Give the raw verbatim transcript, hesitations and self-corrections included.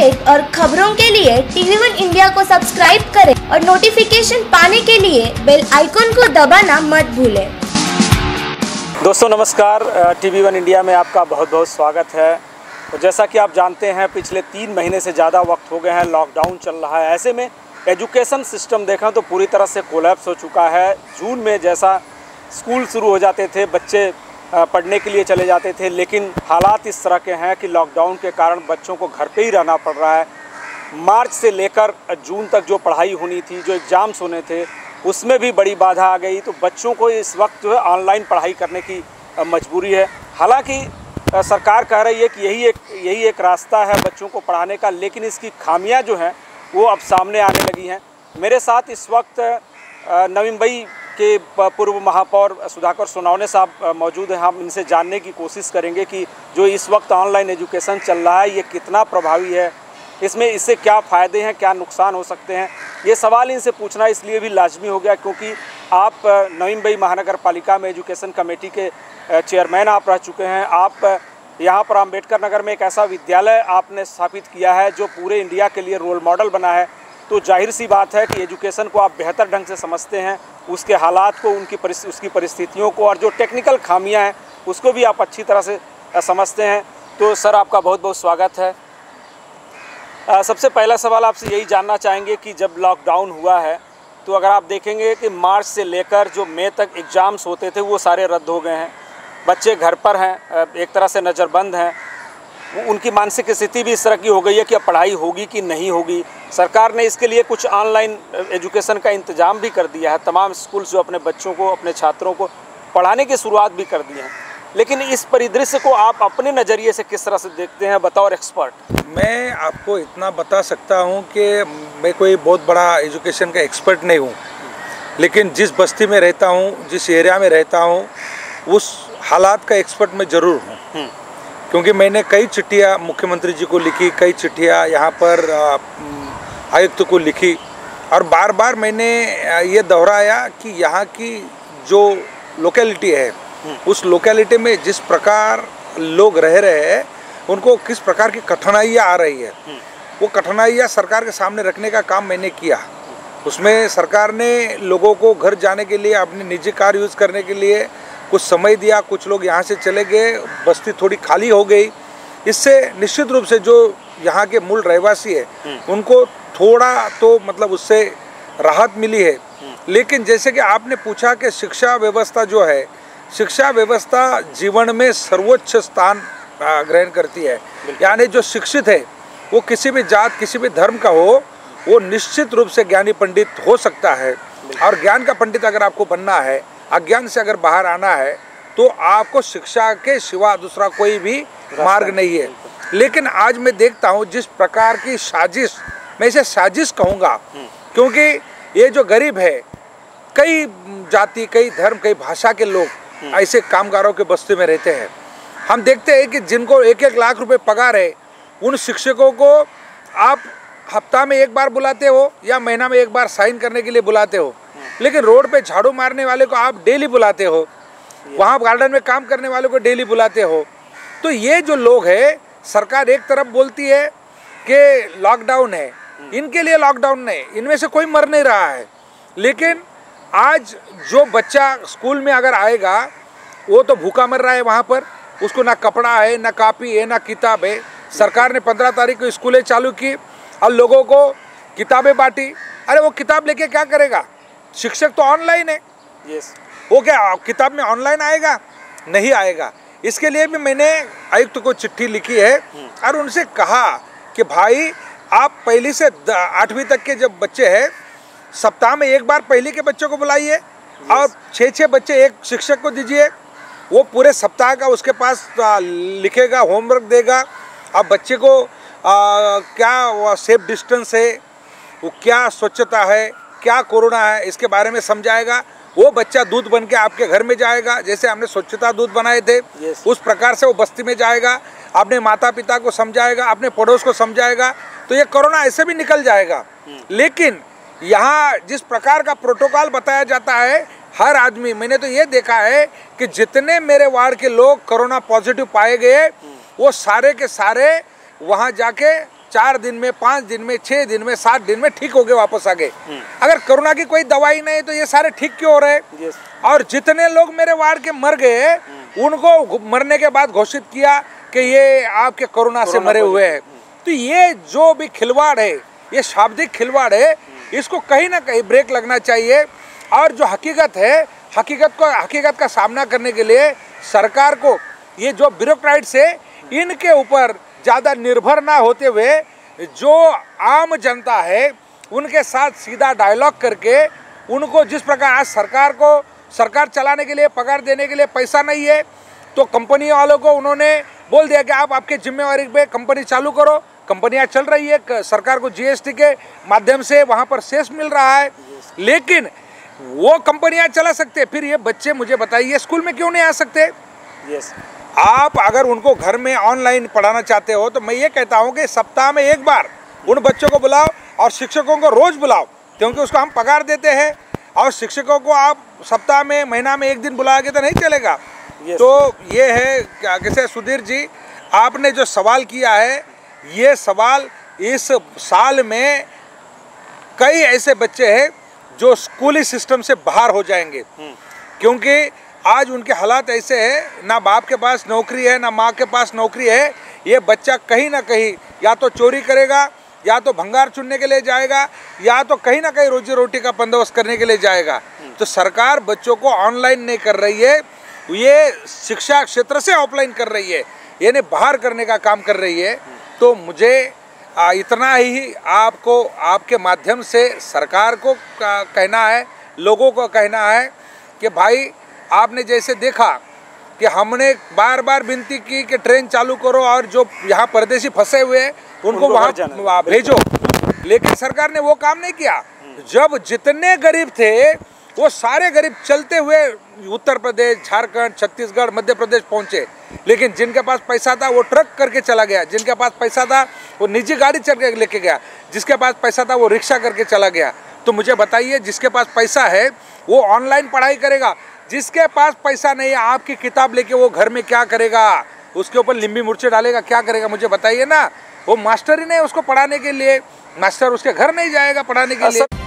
Update और खबरों के लिए टीवी वन इंडिया को सब्सक्राइब करें और नोटिफिकेशन पाने के लिए बेल आइकॉन को दबाना मत भूलें। दोस्तों नमस्कार, टीवी वन इंडिया में आपका बहुत बहुत स्वागत है। तो जैसा कि आप जानते हैं, पिछले तीन महीने से ज़्यादा वक्त हो गए हैं, लॉकडाउन चल रहा है। ऐसे में एजुकेशन सिस्टम देखें तो पूरी तरह से कोलैप्स हो चुका है। जून में जैसा स्कूल शुरू हो जाते थे, बच्चे पढ़ने के लिए चले जाते थे, लेकिन हालात इस तरह के हैं कि लॉकडाउन के कारण बच्चों को घर पे ही रहना पड़ रहा है। मार्च से लेकर जून तक जो पढ़ाई होनी थी, जो एग्ज़ाम्स होने थे, उसमें भी बड़ी बाधा आ गई। तो बच्चों को इस वक्त जो है ऑनलाइन पढ़ाई करने की मजबूरी है। हालांकि सरकार कह रही है कि यही एक यही एक रास्ता है बच्चों को पढ़ाने का, लेकिन इसकी खामियां जो हैं वो अब सामने आने लगी हैं। मेरे साथ इस वक्त नवी मुंबई के पूर्व महापौर सुधाकर सोनवने साहब मौजूद हैं। हम इनसे जानने की कोशिश करेंगे कि जो इस वक्त ऑनलाइन एजुकेशन चल रहा है ये कितना प्रभावी है, इसमें इससे क्या फ़ायदे हैं, क्या नुकसान हो सकते हैं। ये सवाल इनसे पूछना इसलिए भी लाजमी हो गया क्योंकि आप नवी मुंबई महानगर पालिका में एजुकेशन कमेटी के चेयरमैन आप रह चुके हैं। आप यहाँ पर अम्बेडकर नगर में एक ऐसा विद्यालय आपने स्थापित किया है जो पूरे इंडिया के लिए रोल मॉडल बना है। तो जाहिर सी बात है कि एजुकेशन को आप बेहतर ढंग से समझते हैं, उसके हालात को, उनकी परिस, उसकी परिस्थितियों को, और जो टेक्निकल खामियां हैं उसको भी आप अच्छी तरह से समझते हैं। तो सर, आपका बहुत बहुत स्वागत है। आ, सबसे पहला सवाल आपसे यही जानना चाहेंगे कि जब लॉकडाउन हुआ है तो अगर आप देखेंगे कि मार्च से लेकर जो मई तक एग्ज़ाम्स होते थे वो सारे रद्द हो गए हैं। बच्चे घर पर हैं, एक तरह से नज़रबंद हैं। उनकी मानसिक स्थिति भी इस तरह की हो गई है कि अब पढ़ाई होगी कि नहीं होगी। सरकार ने इसके लिए कुछ ऑनलाइन एजुकेशन का इंतज़ाम भी कर दिया है। तमाम स्कूल्स जो अपने बच्चों को, अपने छात्रों को पढ़ाने की शुरुआत भी कर दी है। लेकिन इस परिदृश्य को आप अपने नज़रिए से किस तरह से देखते हैं बतौर एक्सपर्ट? मैं आपको इतना बता सकता हूं कि मैं कोई बहुत बड़ा एजुकेशन का एक्सपर्ट नहीं हूं, लेकिन जिस बस्ती में रहता हूं, जिस एरिया में रहता हूं, उस हालात का एक्सपर्ट मैं ज़रूर हूं। क्योंकि मैंने कई चिट्ठियाँ मुख्यमंत्री जी को लिखी, कई चिट्ठियाँ यहाँ पर आयुक्त को लिखी, और बार बार मैंने ये दोहराया कि यहाँ की जो लोकेलिटी है, उस लोकेलिटी में जिस प्रकार लोग रह रहे हैं, उनको किस प्रकार की कठिनाइयाँ आ रही है, वो कठिनाइयाँ सरकार के सामने रखने का काम मैंने किया। उसमें सरकार ने लोगों को घर जाने के लिए, अपनी निजी कार यूज़ करने के लिए कुछ समय दिया। कुछ लोग यहाँ से चले गए, बस्ती थोड़ी खाली हो गई। इससे निश्चित रूप से जो यहाँ के मूल रहवासी है उनको थोड़ा तो मतलब उससे राहत मिली है। लेकिन जैसे कि आपने पूछा कि शिक्षा व्यवस्था जो है, शिक्षा व्यवस्था जीवन में सर्वोच्च स्थान ग्रहण करती है। यानी जो शिक्षित है वो किसी भी जात, किसी भी धर्म का हो, वो निश्चित रूप से ज्ञानी पंडित हो सकता है। और ज्ञान का पंडित अगर आपको बनना है, अज्ञान से अगर बाहर आना है, तो आपको शिक्षा के सिवा दूसरा कोई भी मार्ग नहीं है। लेकिन आज मैं देखता हूँ जिस प्रकार की साजिश, मैं इसे साजिश कहूँगा, क्योंकि ये जो गरीब है, कई जाति, कई धर्म, कई भाषा के लोग ऐसे कामगारों के बस्ती में रहते हैं। हम देखते हैं कि जिनको एक एक लाख रुपए पगार है, उन शिक्षकों को आप हफ्ता में एक बार बुलाते हो या महीना में एक बार साइन करने के लिए बुलाते हो, लेकिन रोड पे झाड़ू मारने वाले को आप डेली बुलाते हो, वहाँ गार्डन में काम करने वाले को डेली बुलाते हो। तो ये जो लोग हैं, सरकार एक तरफ बोलती है कि लॉकडाउन है, इनके लिए लॉकडाउन नहीं, इनमें से कोई मर नहीं रहा है। लेकिन आज जो बच्चा स्कूल में अगर आएगा वो तो भूखा मर रहा है वहाँ पर, उसको ना कपड़ा है, ना कापी है, ना किताब है। सरकार ने पंद्रह तारीख को स्कूलें चालू की और लोगों को किताबें बांटी। अरे वो किताब लेके क्या करेगा? शिक्षक तो ऑनलाइन है। यस, वो क्या किताब में ऑनलाइन आएगा? नहीं आएगा। इसके लिए भी मैंने आयुक्त को चिट्ठी लिखी है और उनसे कहा कि भाई, आप पहली से आठवीं तक के जब बच्चे हैं, सप्ताह में एक बार पहली के बच्चों को बुलाइए और छः छः बच्चे एक शिक्षक को दीजिए। वो पूरे सप्ताह का उसके पास लिखेगा, होमवर्क देगा। अब बच्चे को आ, क्या सेफ डिस्टेंस है, वो क्या स्वच्छता है, क्या कोरोना है, इसके बारे में समझाएगा। वो बच्चा दूध बन के आपके घर में जाएगा, जैसे हमने स्वच्छता दूध बनाए थे, yes. उस प्रकार से वो बस्ती में जाएगा, अपने माता पिता को समझाएगा, अपने पड़ोस को समझाएगा। तो ये कोरोना ऐसे भी निकल जाएगा। hmm. लेकिन यहाँ जिस प्रकार का प्रोटोकॉल बताया जाता है, हर आदमी, मैंने तो ये देखा है कि जितने मेरे वार्ड के लोग कोरोना पॉजिटिव पाए गए, वो सारे के सारे वहाँ जाके चार दिन में, पाँच दिन में, छः दिन में, सात दिन में ठीक हो गए, वापस आ गए। अगर कोरोना की कोई दवाई नहीं तो ये सारे ठीक क्यों हो रहे? और जितने लोग मेरे वार्ड के मर गए उनको मरने के बाद घोषित किया कि ये आपके कोरोना से मरे हुए हैं। तो ये जो भी खिलवाड़ है, ये शाब्दिक खिलवाड़ है, इसको कहीं ना कहीं ब्रेक लगना चाहिए। और जो हकीकत है, हकीकत को हकीकत का सामना करने के लिए सरकार को ये जो ब्यूरोक्रेट्स है इनके ऊपर ज़्यादा निर्भर ना होते हुए जो आम जनता है उनके साथ सीधा डायलॉग करके उनको, जिस प्रकार आज सरकार को सरकार चलाने के लिए पगार देने के लिए पैसा नहीं है तो कंपनी वालों को उन्होंने बोल दिया कि आप आपके जिम्मेवारी पे कंपनी चालू करो। कंपनियां चल रही है, सरकार को जीएसटी के माध्यम से वहां पर सेस मिल रहा है, लेकिन वो कंपनियां चला सकते, फिर ये बच्चे मुझे बताइए स्कूल में क्यों नहीं आ सकते? यस। आप अगर उनको घर में ऑनलाइन पढ़ाना चाहते हो तो मैं ये कहता हूँ कि सप्ताह में एक बार उन बच्चों को बुलाओ और शिक्षकों को रोज बुलाओ, क्योंकि उसको हम पगार देते हैं। और शिक्षकों को आप सप्ताह में, महीना में एक दिन बुलाओगे तो नहीं चलेगा। yes. तो ये है कैसे सुधीर जी, आपने जो सवाल किया है, ये सवाल इस साल में कई ऐसे बच्चे हैं जो स्कूली सिस्टम से बाहर हो जाएंगे, क्योंकि आज उनके हालात ऐसे हैं, ना बाप के पास नौकरी है, ना माँ के पास नौकरी है। ये बच्चा कहीं ना कहीं या तो चोरी करेगा, या तो भंगार चुनने के लिए जाएगा, या तो कहीं ना कहीं रोजी रोटी का बंदोबस्त करने के लिए जाएगा। तो सरकार बच्चों को ऑनलाइन नहीं कर रही है, ये शिक्षा क्षेत्र से ऑफलाइन कर रही है, यानी बाहर करने का काम कर रही है। तो मुझे इतना ही आपको, आपके माध्यम से सरकार को कहना है, लोगों को कहना है कि भाई आपने जैसे देखा कि हमने बार बार विनती की कि ट्रेन चालू करो और जो यहाँ परदेशी फंसे हुए हैं उनको वहाँ भेजो, लेकिन सरकार ने वो काम नहीं किया। जब जितने गरीब थे वो सारे गरीब चलते हुए उत्तर प्रदेश, झारखंड, छत्तीसगढ़, मध्य प्रदेश पहुँचे, लेकिन जिनके पास पैसा था वो ट्रक करके चला गया, जिनके पास पैसा था वो निजी गाड़ी चल के लेके गया, जिसके पास पैसा था वो रिक्शा करके चला गया। तो मुझे बताइए, जिसके पास पैसा है वो ऑनलाइन पढ़ाई करेगा, जिसके पास पैसा नहीं है आपकी किताब लेके वो घर में क्या करेगा? उसके ऊपर लिंबी मुर्चे डालेगा, क्या करेगा? मुझे बताइए ना। वो मास्टर ही नहीं उसको पढ़ाने के लिए, मास्टर उसके घर नहीं जाएगा पढ़ाने के लिए।